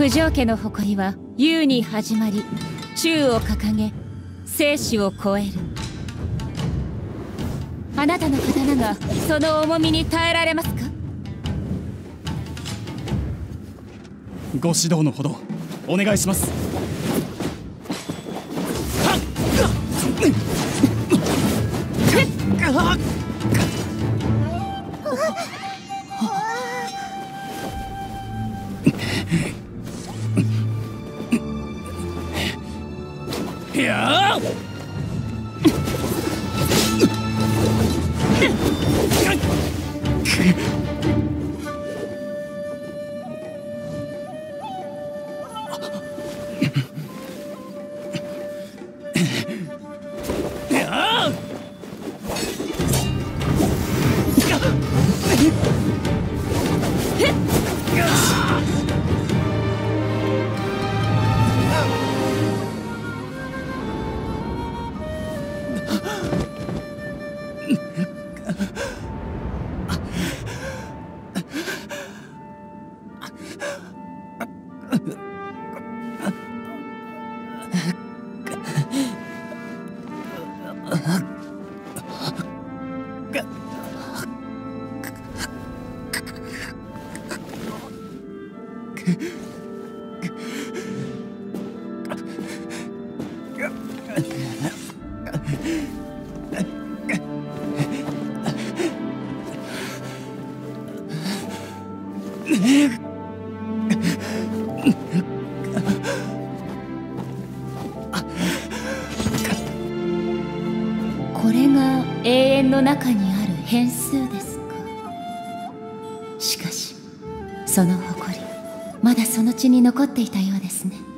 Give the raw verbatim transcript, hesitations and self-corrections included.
九条家の誇りは雄に始まり、宙を掲げ生死を超える。あなたの刀がその重みに耐えられますか？ ご指導のほどお願いします。やあこれが永遠の中にある変数ですか。しかしその誇り、まだその血に残っていたようですね。